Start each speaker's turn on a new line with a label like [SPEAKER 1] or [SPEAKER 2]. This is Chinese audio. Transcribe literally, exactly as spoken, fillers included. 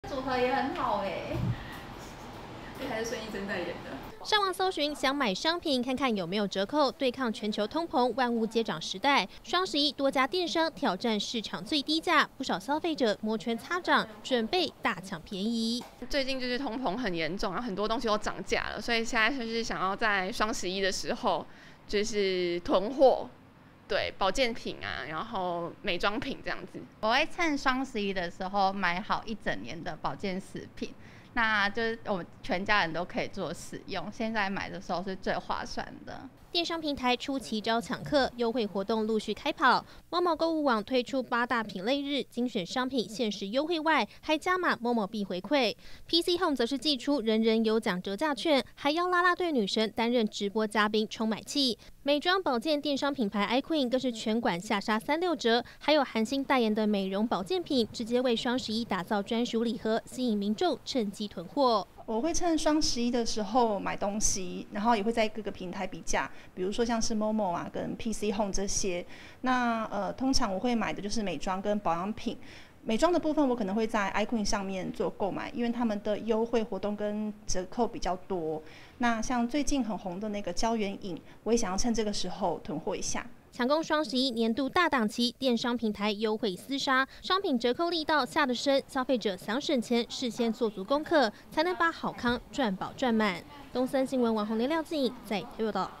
[SPEAKER 1] 组合也很好哎，这还是孙艺珍在演的。
[SPEAKER 2] 上网搜寻想买商品，看看有没有折扣，对抗全球通膨、万物皆涨时代。双十一多家电商挑战市场最低价，不少消费者摩拳擦掌，准备大抢便宜。
[SPEAKER 3] 最近就是通膨很严重，然后很多东西都涨价了，所以现在就是想要在双十一的时候就是囤货。对，保健品啊，然后美妆品这样子。
[SPEAKER 4] 我会趁双十一的时候买好一整年的保健食品，那就是我们全家人都可以做使用。现在买的时候是最划算的。
[SPEAKER 2] 电商平台出奇招抢客，优惠活动陆续开跑。某某购物网推出八大品类日，精选商品限时优惠外，还加码某某必回馈。P C Home 则是寄出人人有奖折价券，还邀啦啦队女神担任直播嘉宾充买气。美妆保健电商品牌 iQueen 更是全馆下杀三六折，还有韩星代言的美容保健品，直接为双十一打造专属礼盒，吸引民众趁机囤货。
[SPEAKER 5] 我会趁双十一的时候买东西，然后也会在各个平台比价，比如说像是 Momo 啊跟 P C Home 这些。那呃，通常我会买的就是美妆跟保养品。美妆的部分我可能会在 iQueen 上面做购买，因为他们的优惠活动跟折扣比较多。那像最近很红的那个胶原饮，我也想要趁这个时候囤货一下。
[SPEAKER 2] 抢攻双十一年度大档期，电商平台优惠厮杀，商品折扣力道下得深，消费者想省钱，事先做足功课，才能把好康赚饱赚满。东森新闻网红连廖静在台北报道。